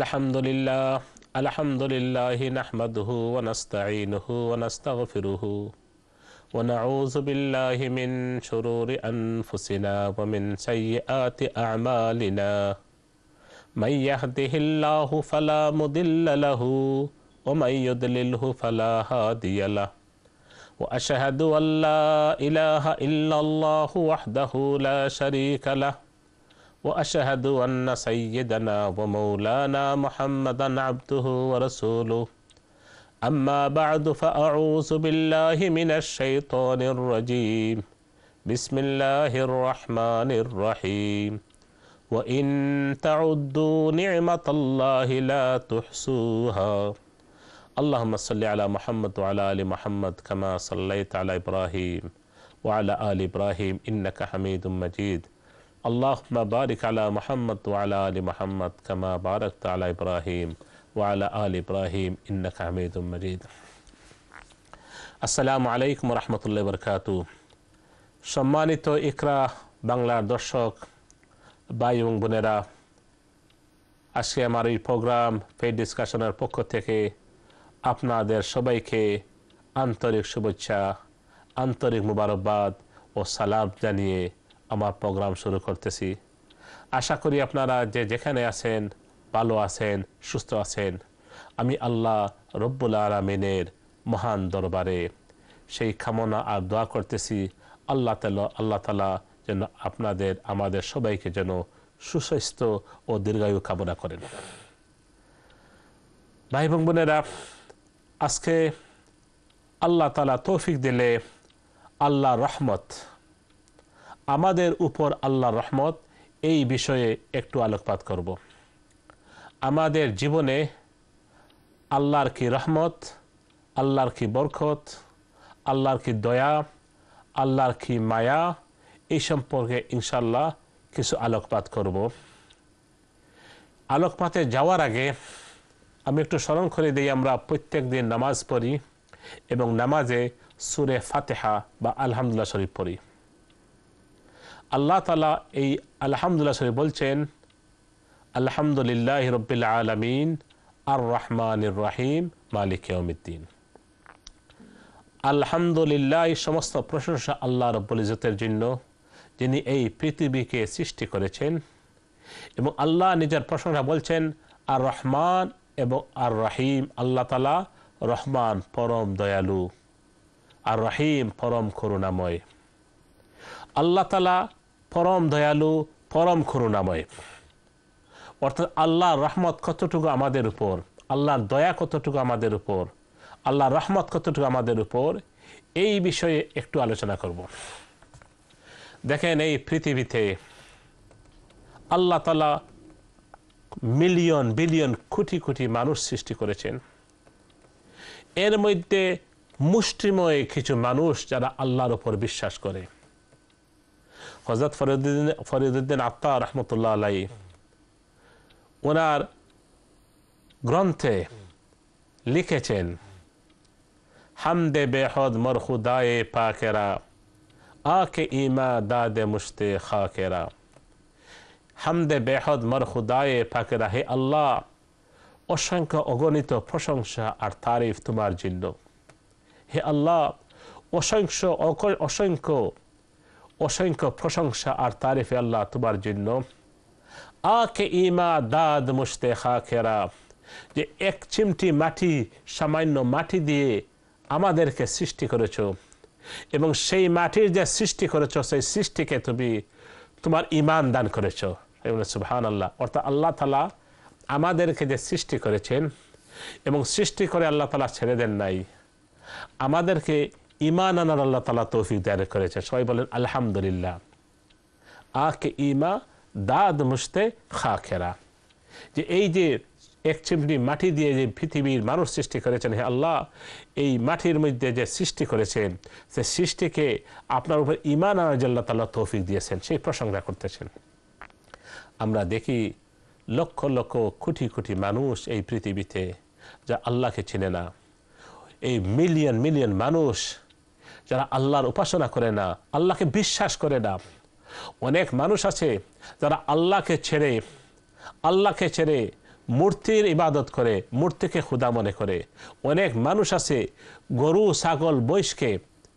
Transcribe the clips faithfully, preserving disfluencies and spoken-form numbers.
আলহামদুলিল্লাহ আলহামদুলিল্লাহ নাহমাদুহু ওয়া নাস্তাঈনুহু ওয়া নাস্তাগফিরুহু ওয়া নাউযু বিল্লাহি মিন শুরুরি আনফুসিনা ওয়া মিন সাইয়্যাতি আ'মালিনা মান ইয়াহদিহিল্লাহু ফালা মুদিল্লা লাহু ওয়া মান ইউদ্লিলহু ফালা হাদিয়া লাহু ওয়া আশহাদু আল্লা ইলাহা ইল্লাল্লাহু ওয়াহদাহু লা শারীকা লাহু وأشهد أن سيدنا ومولانا محمدا عبده ورسوله أما بعد فأعوذ بالله من الشيطان الرجيم بسم الله الرحمن الرحيم وإن تعدوا نعمة الله لا تحصوها اللهم صل على محمد وعلى آل محمد كما صليت على إبراهيم وعلى آل إبراهيم إنك حميد مجيد اللهم بارك على محمد وعلى آل محمد كما باركت على إبراهيم وعلى آل إبراهيم إنك حميد مجيد السلام عليكم ورحمة الله وبركاته সম্মানিত ইকরা বাংলার দর্শক ভাই এবং বোনেরা, আজকে আমার এই প্রোগ্রাম পেইড ডিসকাশনের পক্ষ থেকে আপনাদের সবাইকে আন্তরিক শুভেচ্ছা, আন্তরিক মুবারকবাদ ও সালাম জানিয়ে আমার প্রোগ্রাম শুরু করতেছি। আশা করি আপনারা যে যেখানে আছেন ভালো আছেন, সুস্থ আছেন। আমি আল্লাহ রব্বুল আলামিনের মহান দরবারে সেই কামনা আর দোয়া করতেছি আল্লাহ তাআলা আল্লাহ তাআলা যেন আপনাদের আমাদের সবাইকে যেন সুস্বাস্থ্য ও দীর্ঘায়ু কামনা করেন। ভাই এবং বোনেরা, আজকে আল্লাহ তাআলা তৌফিক দিলে আল্লাহর রহমত, আমাদের উপর আল্লাহর রহমত, এই বিষয়ে একটু আলোকপাত করব। আমাদের জীবনে আল্লাহর কি রহমত, আল্লাহর কি বরকত, আল্লাহর কি দয়া, আল্লাহর কি মায়া, এই সম্পর্কে ইনশাআল্লাহ কিছু আলোকপাত করব। আলোকপাতে যাওয়ার আগে আমি একটু স্মরণ করে দিই, আমরা প্রত্যেক দিন নামাজ পড়ি এবং নামাজে সূরা ফাতিহা বা আলহামদুলিল্লাহ শরীফ পড়ি। আল্লাহ তাআলা এই আলহামদুলিল্লাহ শরীফ বলছেন, আলহামদুলিল্লাহি রাব্বিল আলামিন আর রহমানির রহিম মালিক ইয়াউমিদ্দিন। আলহামদুলিল্লাহ, সমস্ত প্রশংসা আল্লাহ রাব্বুল ইজ্জতের জন্য, যিনি এই পৃথিবীকে সৃষ্টি করেছেন। এবং আল্লাহ নিজের প্রশংসা বলছেন আর রহমান এবং আর রহিম। আল্লাহ তাআলা রহমান, পরম দয়ালু, আর রহিম, পরম করুণাময়। আল্লাহ তাআলা পরম দয়ালু, পরম করুণাময়। অর্থাৎ আল্লাহর রহমত কতটুকু আমাদের উপর, আল্লাহর দয়া কতটুকু আমাদের উপর, আল্লাহর রহমত কতটুকু আমাদের উপর, এই বিষয়ে একটু আলোচনা করব। দেখেন, এই পৃথিবীতে আল্লাহ তাআলা মিলিয়ন বিলিয়ন কোটি কোটি মানুষ সৃষ্টি করেছেন। এর মধ্যে মুষ্টিময় কিছু মানুষ যারা আল্লাহর উপর বিশ্বাস করে। হযরত ফরিদুদ্দিন ফরিদুদ্দিন আত্তার রহমতুল্লাহ আলাইহি ওনার গ্রন্থে লিখেছেন, হামদে বেহদ মর খুদায়ে পাকেরা আকে ইমা দাদে মুশতে খাকেরা। হামদে বেহদ মর খুদায়ে পাকেরা, হে আল্লাহ, অসংখ্য অগণিত প্রশংসা আর তারিফ তোমার জন্য। হে আল্লাহ, অসংখ্য অসংখ্য অসংখ্য প্রশংসা আর তারিফ আল্লাহ তোমার জন্য। আকে ইমা দাদ মুশতে খাকেরা, যে এক চিমটি মাটি, সামান্য মাটি দিয়ে আমাদেরকে সৃষ্টি করেছ, এবং সেই মাটির যে সৃষ্টি করেছ সেই সৃষ্টিকে তুমি তোমার ঈমান দান করেছ। সুবহানাল্লাহ। অর্থাৎ আল্লাহ তাআলা আমাদেরকে যে সৃষ্টি করেছেন এবং সৃষ্টি করে আল্লাহ তাআলা ছেড়ে দেন নাই, আমাদেরকে ঈমান আনার আল্লাহ তাআলা তৌফিক দান করেছে। সবাই বলেন আলহামদুলিল্লাহ। আকে ইমা দাদ মুশতে খাকেরা, যে এই যে এক চিমটি মাটি দিয়ে যে পৃথিবীর মানুষ সৃষ্টি করেছেন, হে আল্লাহ, এই মাটির মধ্যে যে সৃষ্টি করেছেন সে সৃষ্টিকে আপনার উপর ঈমান আনার জন্য আল্লাহ তাআলা তৌফিক দিয়েছেন, সেই প্রশংসা করতেছেন। আমরা দেখি লক্ষ লক্ষ কোটি কোটি মানুষ এই পৃথিবীতে যা আল্লাহকে চিনে না। এই মিলিয়ন মিলিয়ন মানুষ যারা আল্লাহর উপাসনা করে না, আল্লাহকে বিশ্বাস করে না। অনেক মানুষ আছে যারা আল্লাহকে ছেড়ে আল্লাহকে ছেড়ে মূর্তির ইবাদত করে, মূর্তিকে খোদা মনে করে। অনেক মানুষ আছে গরু ছাগল মহিষকে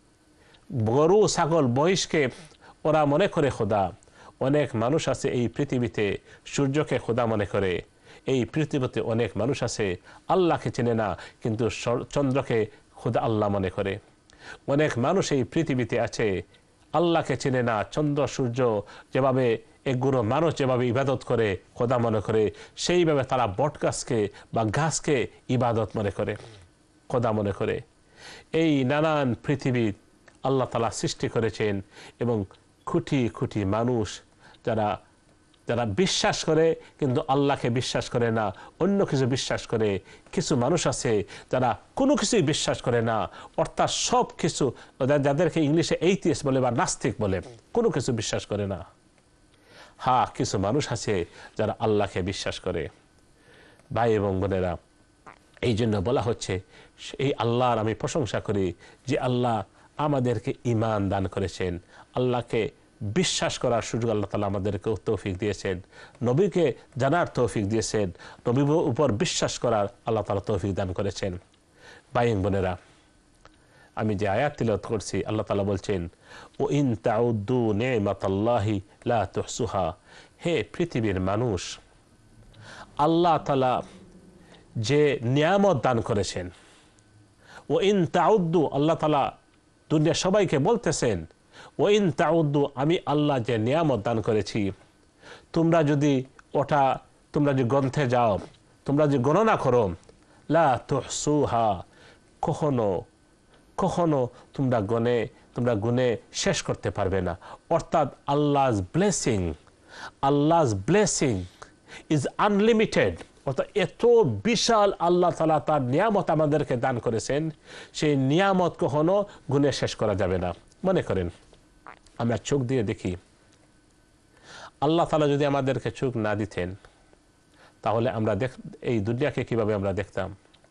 গরু ছাগল মহিষকে ওরা মনে করে খোদা। অনেক মানুষ আছে এই পৃথিবীতে সূর্যকে খোদা মনে করে। এই পৃথিবীতে অনেক মানুষ আছে আল্লাহকে চেনে না, কিন্তু চন্দ্রকে খোদা আল্লাহ মনে করে। অনেক মানুষ এই পৃথিবীতে আছে আল্লাহকে চেনে না, চন্দ্র সূর্য যেভাবে এগুলো মানুষ যেভাবে ইবাদত করে খোদা মনে করে, সেইভাবে তারা বট গাছকে বা গাছকে ইবাদত মনে করে, খোদা মনে করে। এই নানান পৃথিবী আল্লাহ তাআলা সৃষ্টি করেছেন এবং কোটি কোটি মানুষ যারা যারা বিশ্বাস করে কিন্তু আল্লাহকে বিশ্বাস করে না, অন্য কিছু বিশ্বাস করে। কিছু মানুষ আছে যারা কোনো কিছুই বিশ্বাস করে না, অর্থাৎ সব কিছু, যাদেরকে ইংলিশে এইথিস্ট বলে বা নাস্তিক বলে, কোনো কিছু বিশ্বাস করে না। হ্যাঁ, কিছু মানুষ আছে যারা আল্লাহকে বিশ্বাস করে। ভাই এবং বোনেরা, এই জন্য বলা হচ্ছে এই আল্লাহর আমি প্রশংসা করি যে আল্লাহ আমাদেরকে ঈমান দান করেছেন, আল্লাহকে বিশ্বাস করার সুযোগ আল্লাহ তাআলা আমাদেরকে তৌফিক দিয়েছেন, নবীকে জানার তৌফিক দিয়েছেন, নবীর উপর বিশ্বাস করার আল্লাহ তাআলা তৌফিক দান করেছেন। ভাই এবং বোনেরা, আমি যে আয়াত তিলাওয়াত করছি আল্লাহ তাআলা বলছেন ও ইন তাউদ্দু নি'মাতাল্লাহি লা তুহসুহা। হে পৃথিবীর মানুষ, আল্লাহ তাআলা যে নিয়ামত দান করেছেন, ও ইন তাউদ্দু, আল্লাহ তাআলা দুনিয়া সবাইকে বলতেছেন ও ইন তাউদ্দু, আমি আল্লাহ যে নিয়ামত দান করেছি, তোমরা যদি ওটা তোমরা যদি গ্রন্থে যাও, তোমরা যদি গণনা করো, লা তুহসুহা, কখনো কখনো তোমরা গনে তোমরা গুনে শেষ করতে পারবে না। অর্থাৎ Allah's blessing Allah's blessing is unlimited. অর্থাৎ এত বিশাল আল্লাহ তাআলা তার নিয়ামত আমাদেরকে দান করেছেন, সেই নিয়ামত কখনো গুনে শেষ করা যাবে না। মনে করেন আমরা চোখ দিয়ে দেখি, আল্লাহ তাআলা যদি আমাদেরকে চোখ না দিতেন তাহলে আমরা দেখ এই দুনিয়াকে কিভাবে আমরা দেখতাম?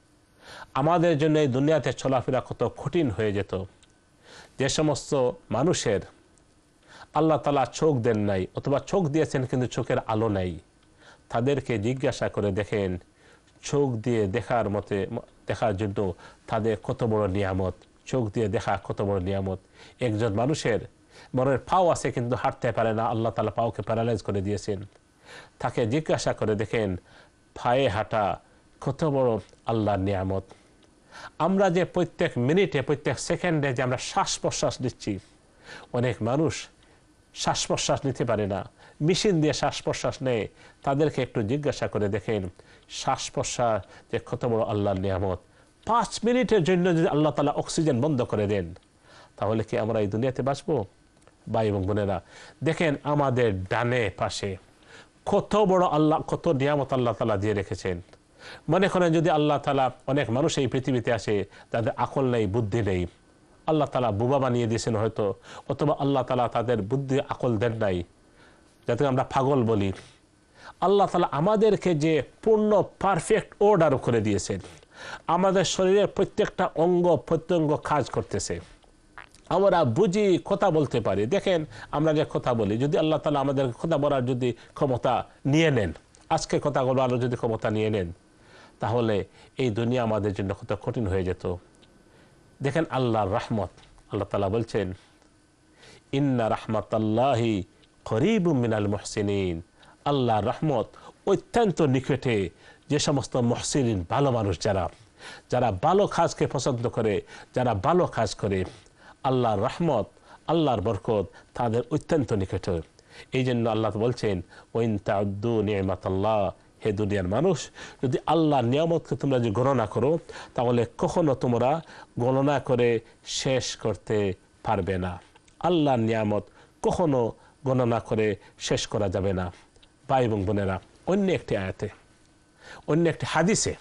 আমাদের জন্য এই দুনিয়াতে চলাফেরা কত কঠিন হয়ে যেত। যে সমস্ত মানুষের আল্লাহ তাআলা চোখ দেন নাই অথবা চোখ দিয়েছেন কিন্তু চোখের আলো নাই, তাদেরকে জিজ্ঞাসা করে দেখেন চোখ দিয়ে দেখার মতে দেখার জন্য তাদের কত বড় নিয়ামত, চোখ দিয়ে দেখা কত বড় নিয়ামত। একজন মানুষের মনের পাও আছে কিন্তু হাঁটতে পারে না, আল্লাহ তাআলা পাওকে প্যারালাইজ করে দিয়েছেন। তাকে জিজ্ঞাসা করে দেখেন পায়ে হাঁটা কত বড় আল্লাহর নিয়ামত। আমরা যে প্রত্যেক মিনিটে প্রত্যেক সেকেন্ডে যে আমরা শ্বাস প্রশ্বাস নিচ্ছি, অনেক মানুষ শ্বাস প্রশ্বাস নিতে পারে না, মেশিন দিয়ে শ্বাস প্রশ্বাস নেয়। তাদেরকে একটু জিজ্ঞাসা করে দেখেন শ্বাস প্রশ্বাস যে কত বড় আল্লাহর নিয়ামত। পাঁচ মিনিটের জন্য যদি আল্লাহ তাআলা অক্সিজেন বন্ধ করে দেন তাহলে কি আমরা এই দুনিয়াতে বাঁচবো? ভাই এবং বোনেরা, দেখেন আমাদের ডানে পাশে কত বড় আল্লাহ কত নিয়ামত আল্লাহ তাআলা দিয়ে রেখেছেন। মনে করেন যদি আল্লাহ তাআলা, অনেক মানুষ এই পৃথিবীতে আসে তাদের আকল নেই, বুদ্ধি নেই, আল্লাহ তাআলা বুবা বানিয়ে দিয়েছেন হয়তো, অথবা আল্লাহ তাআলা তাদের বুদ্ধি আকল দেন নাই, যাতে আমরা পাগল বলি। আল্লাহ তাআলা আমাদেরকে যে পূর্ণ পারফেক্ট অর্ডার করে দিয়েছেন, আমাদের শরীরের প্রত্যেকটা অঙ্গ প্রত্যঙ্গ কাজ করতেছে, আমরা বুঝি, কথা বলতে পারি। দেখেন আমরা যে কথা বলি, যদি আল্লাহ তাআলা আমাদের কথা বলার যদি ক্ষমতা নিয়ে নেন, আজকে কথা বলার যদি ক্ষমতা নিয়ে নেন, তাহলে এই দুনিয়া আমাদের জন্য কত কঠিন হয়ে যেত। দেখেন আল্লাহর রহমত, আল্লাহ তাআলা বলছেন ইন্না রাহমাতাল্লাহি করিবুম মিনাল মুহসিনিন। আল্লাহর রহমত অত্যন্ত নিকটে যে সমস্ত মুহসিনিন, ভালো মানুষ যারা যারা ভালো কাজকে পছন্দ করে, যারা ভালো কাজ করে, আল্লাহর রহমত আল্লাহর বরকত তাদের অত্যন্ত নিকটে। এই জন্য আল্লাহ বলছেন ওয়াইন তাউদ্দু নি'মাতাল্লাহ, হে দুনিয়ার মানুষ, যদি আল্লাহর নিয়ামতকে তোমরা যদি গণনা করো তাহলে কখনো তোমরা গণনা করে শেষ করতে পারবে না। আল্লাহর নিয়ামত কখনো গণনা করে শেষ করা যাবে না। ভাই এবং বোনেরা, অন্য একটি আয়াতে, অন্য একটি হাদিসে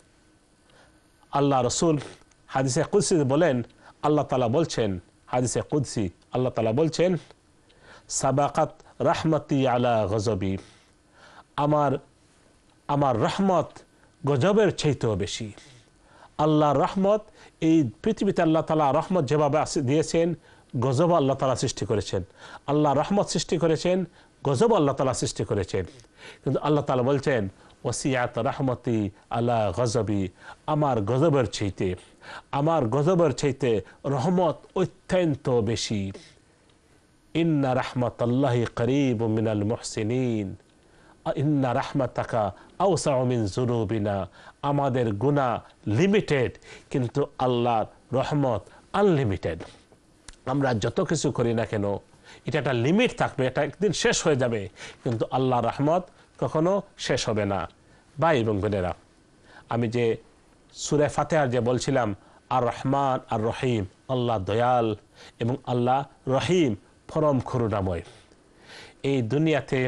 আল্লাহ রসুল হাদিসে কুদসি বলেন, আল্লাহ তাআলা বলছেন, হাদিসে কুদসি আল্লাহ তাআলা বলছেন সাবাকাত রাহমাতি আলা গজবি, আমার আমার রহমত গজবের চাইতেও বেশি। আল্লাহর রহমত, এই পৃথিবীতে আল্লাহ তাআলা রহমত যেভাবে দিয়েছেন, গজব আল্লাহ তাআলা সৃষ্টি করেছেন। আল্লাহ রহমত সৃষ্টি করেছেন, গজব আল্লাহ তাআলা সৃষ্টি করেছেন। কিন্তু আল্লাহ তাআলা বলছেন ওয়াসিআত রাহমাতি আলা গজবি, আমার গজবের চাইতে আমার গজবের চাইতে রহমত অত্যন্ত বেশি। ইন্না রাহমাতাল্লাহি করিবুম মিনাল মুহসিনিন, ইন্না রাহমাতাকা আওসাউ মিন যুনুবিনা, আমাদের গুনাহ লিমিটেড কিন্তু আল্লাহর রহমত আনলিমিটেড। আমরা যত কিছু করি না কেন এটা একটা লিমিট থাকবে, এটা একদিন শেষ হয়ে যাবে, কিন্তু আল্লাহর রহমত কখনো শেষ হবে না। ভাই এবং বোনেরা, আমি যে সূরা ফাতিহার যে বলছিলাম আর রহমান আর রহিম, আল্লাহ দয়াল এবং আল্লাহ রহিম পরম করুণাময়। এই দুনিয়াতে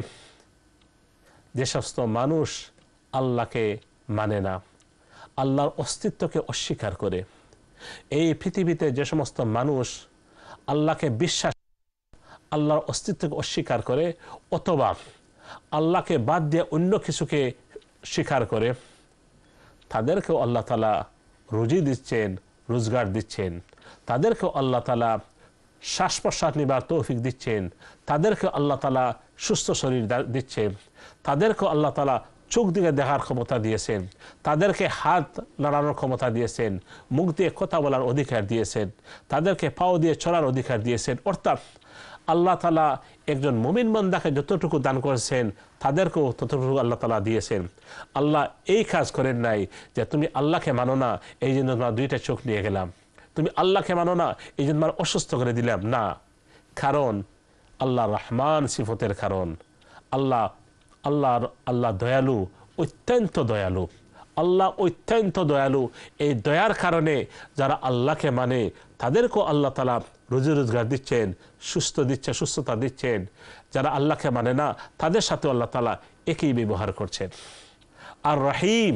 যে সমস্ত মানুষ আল্লাহকে মানে না, আল্লাহর অস্তিত্বকে অস্বীকার করে, এই পৃথিবীতে যে সমস্ত মানুষ আল্লাহকে বিশ্বাস, আল্লাহর অস্তিত্বকে অস্বীকার করে অথবা আল্লাহকে বাদ দিয়ে অন্য কিছুকে স্বীকার করে, তাদেরকেও আল্লাহ তাআলা রুজি দিচ্ছেন, রোজগার দিচ্ছেন, তাদেরকেও আল্লাহ তাআলা শ্বাস প্রশ্বাস নেবার তৌফিক দিচ্ছেন, তাদেরকেও আল্লাহ তাআলা সুস্থ শরীর দিচ্ছেন, তাদেরকেও আল্লাহ তাআলা চোখ দিকে দেখার ক্ষমতা দিয়েছেন, তাদেরকে হাত নাড়ানোর ক্ষমতা দিয়েছেন, মুখ দিয়ে কথা বলার অধিকার দিয়েছেন, তাদেরকে পাও দিয়ে চলার অধিকার দিয়েছেন। অর্থাৎ আল্লাহ তাআলা একজন মুমিন বান্দাকে যতটুকু দান করেছেন তাদেরকেও ততটুকু আল্লাহ তাআলা দিয়েছেন। আল্লাহ এই কাজ করেন নাই যে তুমি আল্লাহকে মানো না এই জন্য তোমার দুইটা চোখ নিয়ে গেলাম, তুমি আল্লাহকে মানো না এই জন্য তোমার অসুস্থ করে দিলাম, না। কারণ আল্লাহ রহমান সিফতের কারণ, আল্লাহ আল্লাহ আল্লাহ দয়ালু, অত্যন্ত দয়ালু, আল্লাহ অত্যন্ত দয়ালু। এই দয়ার কারণে যারা আল্লাহকে মানে তাদেরকেও আল্লাহ তাআলা রুজি রোজগার দিচ্ছেন, সুস্থ দিচ্ছে, সুস্থতা দিচ্ছেন। যারা আল্লাহকে মানে না তাদের সাথে আল্লাহ তাআলা একই ব্যবহার করছেন। আর রহিম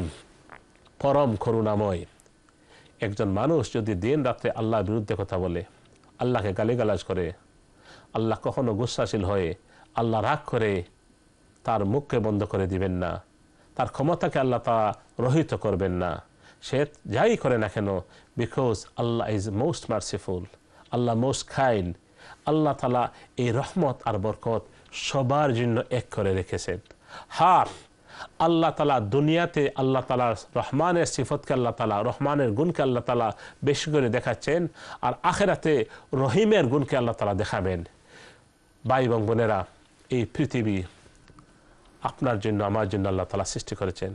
পরম করুণাময়। একজন মানুষ যদি দিন রাত্রে আল্লাহর বিরুদ্ধে কথা বলে, আল্লাহকে গালিগালাজ করে, আল্লাহ কখনো গুসাশীল হয়ে আল্লাহ রাগ করে তার মুখকে বন্ধ করে দিবেন না, তার ক্ষমতাকে আল্লাহ তাআলা রহিত করবেন না। সে যাই করে না কেন, because Allah is most merciful, Allah most kind. আল্লাহ তাআলা এই রহমত আর বরকত সবার জন্য এক করে রেখেছেন। হ্যাঁ, আল্লাহ তাআলা দুনিয়াতে আল্লাহ তাআলার রহমানের সিফতকে আল্লাহ তাআলা, রহমানের গুণকে আল্লাহ তাআলা বেশি করে দেখাচ্ছেন, আর আখিরাতে রহিমের গুণকে আল্লাহ তাআলা দেখাবেন। ভাই এবং বোনেরা, এই পৃথিবী আপনার জন্য আমার জন্য আল্লাহ তাআলা সৃষ্টি করেছেন।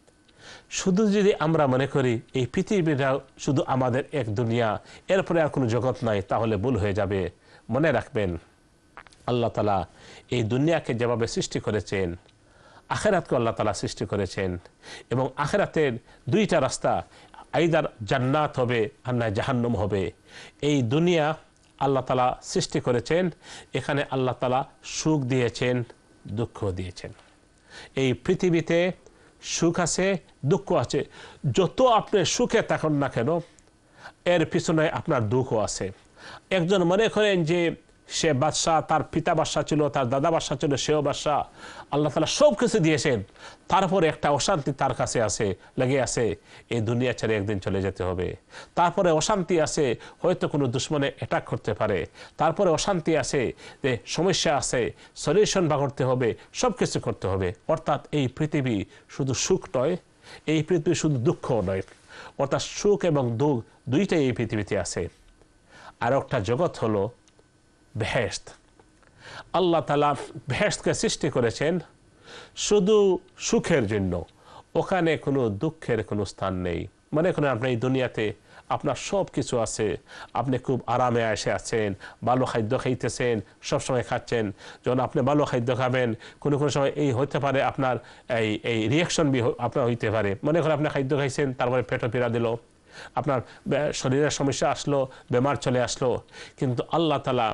শুধু যদি আমরা মনে করি এই পৃথিবীটা শুধু আমাদের এক দুনিয়া, এরপরে আর কোনো জগৎ নাই, তাহলে ভুল হয়ে যাবে। মনে রাখবেন আল্লাহ তাআলা এই দুনিয়াকে যেভাবে সৃষ্টি করেছেন, আখিরাতকে আল্লাহ তাআলা সৃষ্টি করেছেন, এবং আখিরাতের দুইটা রাস্তা, আইদার জান্নাত হবে আর না জাহান্নাম হবে। এই দুনিয়া আল্লাহ তাআলা সৃষ্টি করেছেন, এখানে আল্লাহ তাআলা সুখ দিয়েছেন, দুঃখ দিয়েছেন। এই পৃথিবীতে সুখ আছে, দুঃখ আছে। যত আপনি সুখে থাকুন না কেন, এর পিছনে আপনার দুঃখ আছে। একজন মনে করেন যে সে বাদশাহ, তার পিতা বাদশাহ ছিল, তার দাদা বাদশাহ ছিল, সেও বাদশাহ, আল্লাহ তাআলা সব কিছু দিয়েছেন, তারপরে একটা অশান্তি তার কাছে আছে, লেগে আছে, এই দুনিয়া ছেড়ে একদিন চলে যেতে হবে। তারপরে অশান্তি আছে, হয়তো কোনো দুশ্মনে অ্যাটাক করতে পারে, তারপরে অশান্তি আছে, যে সমস্যা আছে, সলিউশন বা করতে হবে, সব কিছু করতে হবে। অর্থাৎ এই পৃথিবী শুধু সুখ নয়, এই পৃথিবী শুধু দুঃখ নয়, অর্থাৎ সুখ এবং দুঃখ দুইটাই এই পৃথিবীতে আছে। আর একটা জগৎ হলো বেহেশত। আল্লাহ তাআলা বেহেশতকে সৃষ্টি করেছেন শুধু সুখের জন্য, ওখানে কোনো দুঃখের কোনো স্থান নেই। মনে করেন আপনি এই দুনিয়াতে আপনার সব কিছু আছে, আপনি খুব আরামে এসে আছেন, ভালো খাদ্য খাইতেছেন, সবসময় খাচ্ছেন। যখন আপনি ভালো খাদ্য খাবেন, কোনো কোনো সময় এই হতে পারে আপনার এই এই রিয়াকশন বি আপনার হইতে পারে। মনে করেন আপনি খাদ্য খাইছেন, তারপরে পেটে পীড়া দিল, আপনার শরীরের সমস্যা আসলো, বেমার চলে আসলো। কিন্তু আল্লাহ তাআলা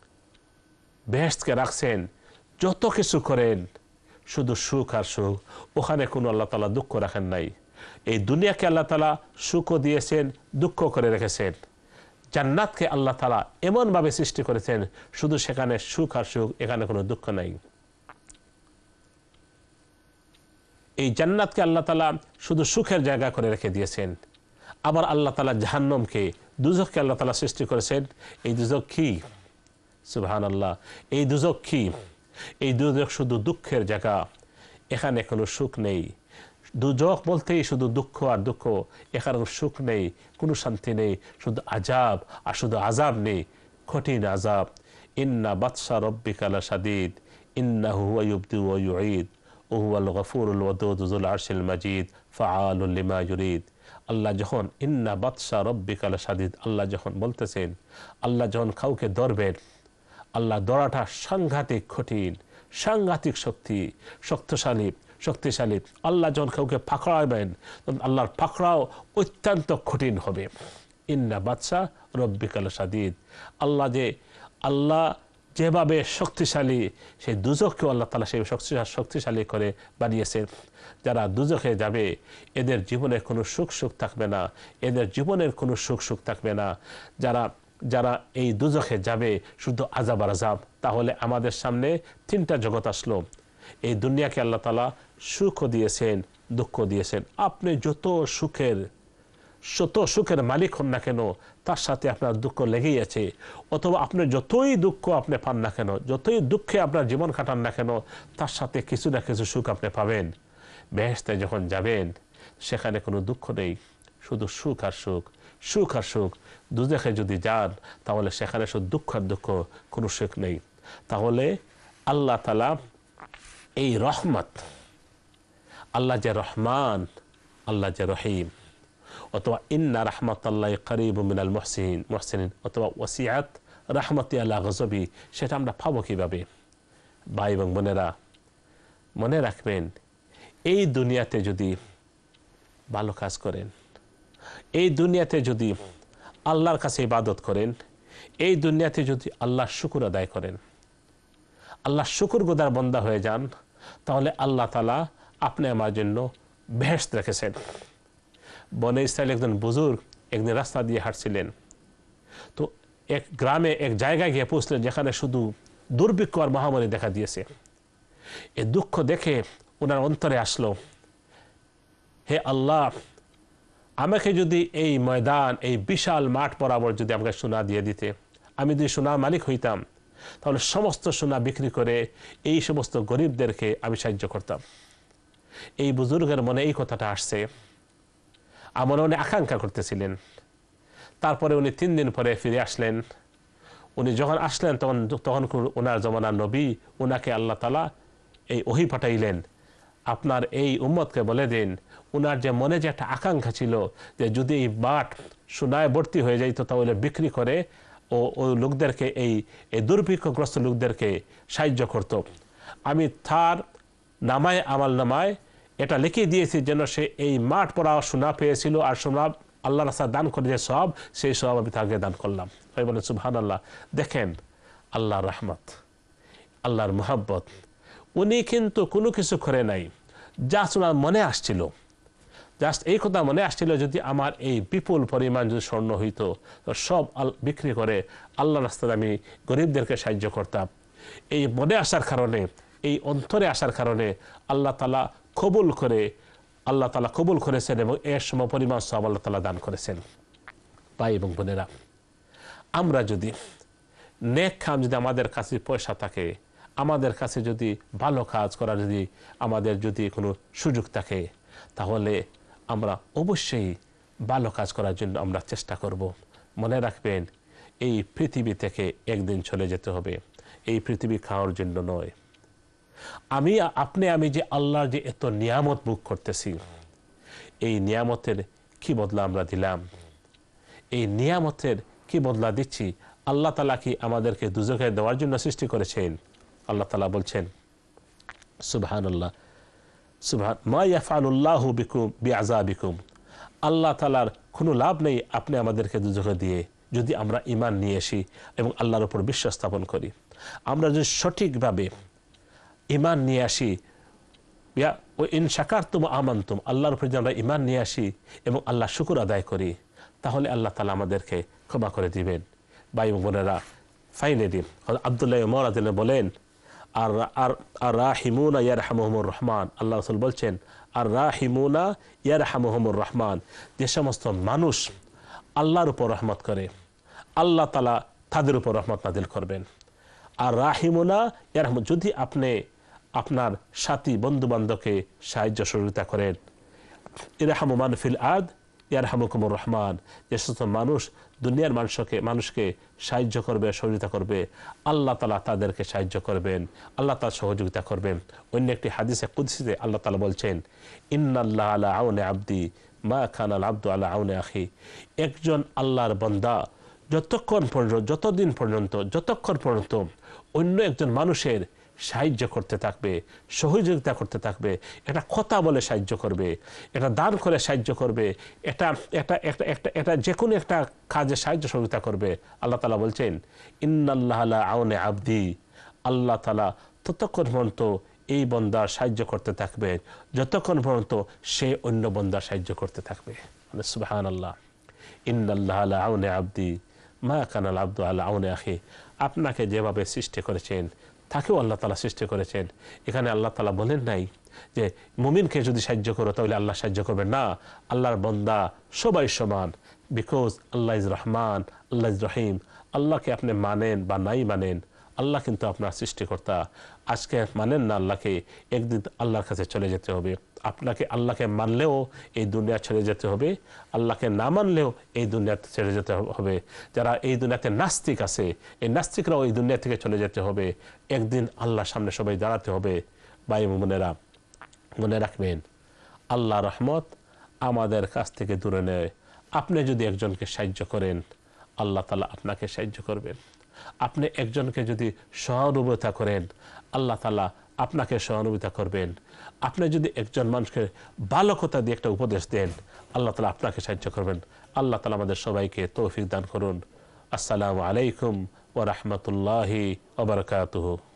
বেহেশতকে রাখছেন, যত কিছু করেন শুধু সুখ আর সুখ, ওখানে কোনো আল্লাহ তাআলা দুঃখ রাখেন নাই। এই দুনিয়াকে আল্লাহ তাআলা সুখও দিয়েছেন, দুঃখ করে রেখেছেন। জান্নাতকে আল্লাহ তাআলা এমনভাবে সৃষ্টি করেছেন শুধু সেখানে সুখ আর সুখ, এখানে কোনো দুঃখ নাই। এই জান্নাতকে আল্লাহ তাআলা শুধু সুখের জায়গা করে রেখে দিয়েছেন। আবার আল্লাহ তাআলা জাহান্নামকে, দুজখকে আল্লাহ তাআলা সৃষ্টি করেছেন। এই দুজখ কি? সুবহানাল্লাহ, এই দুজখ কি? এই দুজখ শুধু দুঃখের জায়গা, এখানে কোনো সুখ নেই। দুজক বলতেই শুধু দুঃখ আর দুঃখ, এখানে সুখ নেই, কোনো শান্তি নেই, শুধু আযাব আর শুধু আযাব নেই, কঠিন আযাব। ইন্না বাতশা রাব্বিকা লাশাদীদ ইন্নাহু হুয়া ইউবদি ওয়া ইউঈদ ওয়া হুয়াল গফুরুল ওয়াদুদ যুল আরশিল মাজিদ ফাআলুল লিমা ইউরিদ। আল্লাহ যখন ইন্না বাতশা রাব্বিকা লাশাদীদ, আল্লাহ যখন বলতেছেন, আল্লাহ যখন কাউকে ধরবেন, আল্লাহ ধরাটা সাংঘাতিক কঠিন, সাংঘাতিক শক্তি, শক্তিশালী শক্তিশালী আল্লাহ যখন কাউকে পাকড়াবেন, তখন আল্লাহর পাকড়াও অত্যন্ত কঠিন হবে। ইন্না বাতশা রাব্বিকা লাশাদীদ, আল্লাহ যে আল্লাহ যেভাবে শক্তিশালী, সেই দুজককেও আল্লাহ তাআলা সেই শক্তিশালী করে বানিয়েছেন। যারা দুজকে যাবে এদের জীবনে কোনো সুখ সুখ থাকবে না, এদের জীবনের কোনো সুখ সুখ থাকবে না। যারা যারা এই দুজকে যাবে শুধু আযাব আর আযাব। তাহলে আমাদের সামনে তিনটা জগৎ আসলো। এই দুনিয়াকে আল্লাহ তাআলা সুখও দিয়েছেন, দুঃখ দিয়েছেন। আপনি যত সুখের যত সুখের মালিক হন না কেন, তার সাথে আপনার দুঃখ লেগেই আছে। অথবা আপনি যতই দুঃখ আপনি পান না কেন, যতই দুঃখে আপনার জীবন কাটান না কেন, তার সাথে কিছু না কিছু সুখ আপনি পাবেন। বেহেশতে যখন যাবেন সেখানে কোনো দুঃখ নেই, শুধু সুখ আর সুখ, সুখ আর সুখ। দুজখে যদি যান তাহলে সেখানে শুধু দুঃখ আর দুঃখ, কোনো সুখ নেই। তাহলে আল্লাহ তাআলা এই রহমত, আল্লাহ যে রহমান, আল্লাহ যে রহিম, অথবা ইন্না রাহমাতাল্লাহি করিবুম মিনাল মুহসিনিন মুহসিনিন, অথবা ওয়াসিআত রাহমাতি আলা গযবি, সেটা আমরা পাবো কিভাবে? ভাই এবং বোনেরা, মনে রাখবেন, এই দুনিয়াতে যদি ভালো কাজ করেন, এই দুনিয়াতে যদি আল্লাহর কাছে ইবাদত করেন, এই দুনিয়াতে যদি আল্লাহর শুকর আদায় করেন, আল্লাহর শুকরগুজার বান্দা হয়ে যান, তাহলে আল্লাহ তাআলা আপনি আমার জন্য বেহেশত রেখেছেন। বনে ইসরাইল একজন বুজুর্গ একদিন রাস্তা দিয়ে হাঁটছিলেন, তো এক গ্রামে এক জায়গায় গিয়ে পৌঁছলেন যেখানে শুধু দুর্ভিক্ষ আর মহামারী দেখা দিয়েছে। এই দুঃখ দেখে ওনার অন্তরে আসলো, হে আল্লাহ, আমাকে যদি এই ময়দান, এই বিশাল মাঠ বরাবর যদি আমাকে সোনা দিয়ে দিতে, আমি যদি সোনার মালিক হইতাম, তাহলে সমস্ত সোনা বিক্রি করে এই সমস্ত গরিবদেরকে আমি সাহায্য করতাম। এই বুজুর্গের মনে এই কথাটা আসছে, আমার উনি আকাঙ্ক্ষা করতেছিলেন। তারপরে উনি তিন দিন পরে ফিরে আসলেন। উনি যখন আসলেন তখন তখন ওনার জমানার নবী, ওনাকে আল্লাহ তাআলা এই ওহী পাঠাইলেন, আপনার এই উম্মতকে বলে দিন, ওনার যে মনে যে একটা আকাঙ্ক্ষা ছিল যে যদি এই বাট সোনায় ভর্তি হয়ে যাইত, তাহলে বিক্রি করে ও ওই লোকদেরকে, এই এই দুর্ভিক্ষগ্রস্ত লোকদেরকে সাহায্য করত। আমি তার নামায়, আমল নামায় এটা লিখে দিয়েছি যেন সে এই মাঠ পড়া সোনা পেয়েছিল, আর সোনা আল্লাহ রাস্তায় দান করে যে সব, সেই সব আমি তাকে দান করলাম। ভাই বলেন সুবহানাল্লাহ। দেখেন আল্লাহর রহমত, আল্লাহর মুহাব্বত। উনি কিন্তু কোনো কিছু করে নাই, জাস্ট ওনার মনে আসছিল, জাস্ট এই কথা মনে আসছিল, যদি আমার এই বিপুল পরিমাণ যদি স্বর্ণ হইতো, তো সব বিক্রি করে আল্লাহ রাস্তায় আমি গরিবদেরকে সাহায্য করতাম। এই মনে আসার কারণে, এই অন্তরে আসার কারণে আল্লাহ তাআলা কবুল করে, আল্লাহ তাআলা কবুল করেছেন এবং এর সম পরিমাণ সব আল্লাহ তাআলা দান করেছেন। ভাই এবং বোনেরা, আমরা যদি নেক কাম, যদি আমাদের কাছে পয়সা থাকে, আমাদের কাছে যদি ভালো কাজ করার যদি আমাদের যদি কোনো সুযোগ থাকে, তাহলে আমরা অবশ্যই ভালো কাজ করার জন্য আমরা চেষ্টা করব। মনে রাখবেন, এই পৃথিবী থেকে একদিন চলে যেতে হবে, এই পৃথিবী খাওয়ার জন্য নয়। আমি আপনি আমি যে আল্লাহর যে এত নিয়ামত ভোগ করতেছি, এই নিয়ামতের কি বদলা আমরা দিলাম? এই নিয়ামতের কি বদলা দিচ্ছি? আল্লাহ তাআলা কি আমাদেরকে দুজখে দেওয়ার জন্য সৃষ্টি করেছেন? আল্লাহ তাআলা বলছেন, সুবহানাল্লাহ, সুবহান মা ইয়াফআলুল্লাহু বিকুম বিআযাবিকুম, আল্লাহ তাআলার কোনো লাভ নেই আপনি আমাদেরকে দুজখে দিয়ে, যদি আমরা ঈমান নিয়ে আসি এবং আল্লাহর উপর বিশ্বাস স্থাপন করি। আমরা যদি সঠিকভাবে ঈমান নিয়ে আসি, ও ইন শাকারতুম আমানতুম, আল্লাহর উপর যদি আমরা ঈমান নিয়ে আসি এবং আল্লাহ শুকর আদায় করি, তাহলে আল্লাহ তাআলা আমাদেরকে ক্ষমা করে দিবেন। ভাই বোনেরা, ফাইনালি আব্দুল্লাহ ওমর রাদিয়াল্লাহু বলেন, আর আর আর রাহিমুনা ইয়ারহামুহুমুর রহমান, আল্লাহ রাসূল বলছেন, আর রাহিমুনা ইয়ারহামুহুমুর রহমান, যে সমস্ত মানুষ আল্লাহর উপর রহমত করে, আল্লাহ তাআলা তাদের উপর রহমত নাযিল করবেন। আর রাহিমুনা ইয়ারহামু, যদি আপনি আপনার সাথী বন্ধু বান্ধবকে সাহায্য সহযোগিতা করেন, ইরহামু মান ফিল আরদ ইয়ারহামুকুমুর রহমান, যে সমস্ত মানুষ দুনিয়ার মানুষকে মানুষকে সাহায্য করবে, সহযোগিতা করবে, আল্লাহ তাআলা তাদেরকে সাহায্য করবেন, আল্লাহ তাআলা সহযোগিতা করবেন। অন্য একটি হাদিসে কুদসিতে আল্লাহ তাআলা বলছেন, ইন্নাল্লাহ আলা আউনি আবদি মা কানা আল আবদু আলা আউনি আখি। একজন আল্লাহর বান্দা যতক্ষণ পর্যন্ত যতদিন পর্যন্ত যতক্ষণ পর্যন্ত অন্য একজন মানুষের সাহায্য করতে থাকবে, সহযোগিতা করতে থাকবে, এটা কথা বলে সাহায্য করবে, এটা দান করে সাহায্য করবে, এটা এটা একটা একটা এটা যে কোনো একটা কাজে সাহায্য সহযোগিতা করবে, আল্লাহ তাআলা বলছেন ইন্নাল্লাহ আলা আউনি আবদি, আল্লাহ তাআলা ততক্ষণ পর্যন্ত এই বান্দার সাহায্য করতে থাকবে যতক্ষণ পর্যন্ত সে অন্য বান্দার সাহায্য করতে থাকবে। সুবহানাল্লাহ। ইন্নাল্লাহ আলা আউনি আবদি মা কানা আল আবদু আলা আউনি আখি। আপনাকে যেভাবে সৃষ্টি করেছেন তাকেও আল্লাহ তাআলা সৃষ্টি করেছেন। এখানে আল্লাহ তাআলা বলেন নাই যে মুমিনকে যদি সাহায্য করো তাহলে আল্লাহ সাহায্য করবেন না, আল্লাহর বান্দা সবাই সমান, বিকজ আল্লাহ ইজ রহমান, আল্লাহ ইজ রহিম। আল্লাহকে আপনি মানেন বা নাই মানেন, আল্লাহ কিন্তু আপনার সৃষ্টিকর্তা। আজকে মানেন না আল্লাহকে, একদিন আল্লাহর কাছে চলে যেতে হবে। আপনাকে আল্লাহকে মানলেও এই দুনিয়া ছেড়ে যেতে হবে, আল্লাহকে না মানলেও এই দুনিয়া ছেড়ে যেতে হবে। যারা এই দুনিয়াতে নাস্তিক আছে, এই নাস্তিকরাও এই দুনিয়া থেকে চলে যেতে হবে। একদিন আল্লাহর সামনে সবাই দাঁড়াতে হবে। ভাই বোনেরা, মনে রাখবেন আল্লাহ রহমত আমাদের কাছ থেকে দূরে নেয়। আপনি যদি একজনকে সাহায্য করেন, আল্লাহ তাআলা আপনাকে সাহায্য করবেন। আপনি একজনকে যদি সহানুভূতি করেন, আল্লাহ তাআলা আপনাকে সহানুভূতি করবেন। আপনি যদি একজন মানুষকে ভালো কথা দিয়ে একটা উপদেশ দেন, আল্লাহ তাআলা আপনাকে সাহায্য করবেন। আল্লাহ তাআলা আমাদের সবাইকে তৌফিক দান করুন। আসসালামু আলাইকুম ওয়া রাহমাতুল্লাহি ওয়া বারাকাতুহু।